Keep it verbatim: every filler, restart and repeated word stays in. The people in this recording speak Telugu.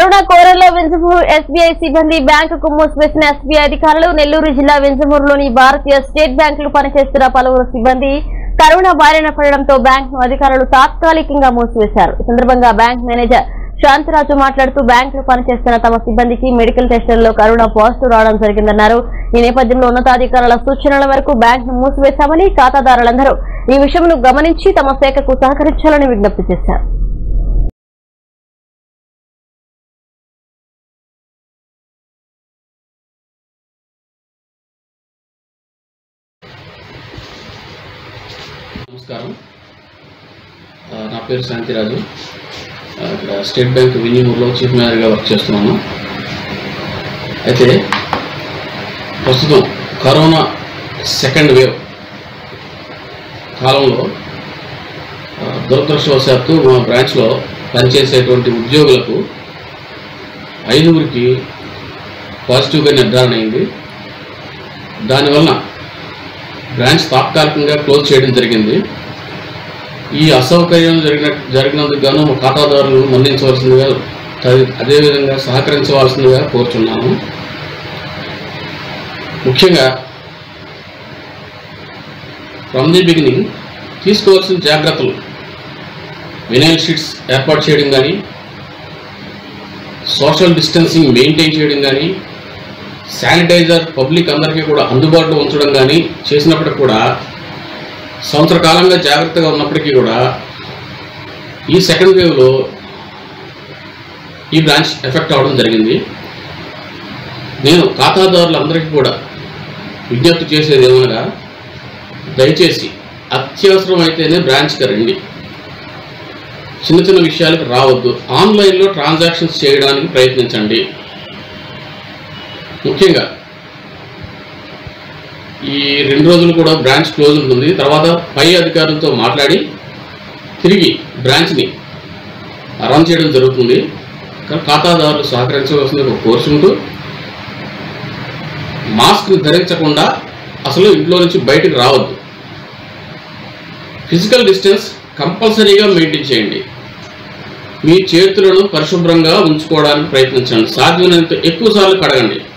కరోనా కోరల్లో వెంజమూరు ఎస్బీఐ సిబ్బంది బ్యాంకుకు మూసివేసిన ఎస్బీఐ అధికారులు నెల్లూరు జిల్లా వెంజమూరులోని భారతీయ స్టేట్ బ్యాంకులు పనిచేస్తున్న పలువురు సిబ్బంది కరోనా బారిన పడడంతో బ్యాంకు అధికారులు తాత్కాలికంగా మూసివేశారు। ఈ సందర్భంగా బ్యాంక్ మేనేజర్ శాంతిరాజు మాట్లాడుతూ బ్యాంకులో పనిచేస్తున్న తమ సిబ్బందికి మెడికల్ టెస్టుల్లో కరోనా పాజిటివ్ రావడం జరిగిందన్నారు। ఈ నేపథ్యంలో ఉన్నతాధికారుల సూచనల మేరకు బ్యాంకును మూసివేశామని ఖాతాదారులందరూ ఈ విషయంను గమనించి తమ శాఖకు సహకరించాలని విజ్ఞప్తి చేశారు। నమస్కారం, నా పేరు శాంతిరాజు। ఇక్కడ స్టేట్ బ్యాంక్ వెంజమూరులో చీఫ్ మేనేజర్గా వర్క్ చేస్తున్నాను। అయితే ప్రస్తుతం కరోనా సెకండ్ వేవ్ కాలంలో దురదృష్టవశాత్తు మా బ్రాంచ్లో పనిచేసేటువంటి ఉద్యోగులకు ఐదుగురికి పాజిటివ్గా నిర్ధారణ అయింది। దానివల్ల బ్రాంచ్ తాత్కాలికంగా క్లోజ్ చేయడం జరిగింది। ఈ అసౌకర్యం జరిగిన జరిగినందుకు గాను మా ఖాతాదారులు మన్నించవలసిందిగా అదేవిధంగా సహకరించవలసిందిగా కోరుచున్నాము। ముఖ్యంగా ఫ్రమ్ ది బిగినింగ్ తీసుకోవాల్సిన జాగ్రత్తలు వినైల్ షీట్స్ ఏర్పాటు చేయడం కానీ, సోషల్ డిస్టెన్సింగ్ మెయింటైన్ చేయడం కానీ, శానిటైజర్ పబ్లిక్ అందరికీ కూడా అందుబాటులో ఉంచడం కానీ చేసినప్పటికి కూడా సంవత్సర కాలంగా జాగ్రత్తగా ఉన్నప్పటికీ కూడా ఈ సెకండ్ వేవ్లో ఈ బ్రాంచ్ ఎఫెక్ట్ అవ్వడం జరిగింది। నేను ఖాతాదారులందరికీ కూడా విజ్ఞప్తి చేసేది ఏమనగా, దయచేసి అత్యవసరం అయితేనే బ్రాంచ్కి రండి, చిన్న చిన్న విషయాలకు రావద్దు, ఆన్లైన్లో ట్రాన్సాక్షన్స్ చేయడానికి ప్రయత్నించండి। ముఖ్యంగా ఈ రెండు రోజులు కూడా బ్రాంచ్ క్లోజ్ ఉంటుంది। తర్వాత పై అధికారులతో మాట్లాడి తిరిగి బ్రాంచ్ని రన్ చేయడం జరుగుతుంది। ఖాతాదారులు సహకరించవలసింది కోరుకుంటూ, మాస్క్ ధరించకుండా అసలు ఇంట్లో నుంచి బయటకు రావద్దు, ఫిజికల్ డిస్టెన్స్ కంపల్సరీగా మెయింటైన్ చేయండి, మీ చేతులను పరిశుభ్రంగా ఉంచుకోవడానికి ప్రయత్నించండి, సాధ్యమైనంత ఎక్కువ సార్లు కడగండి।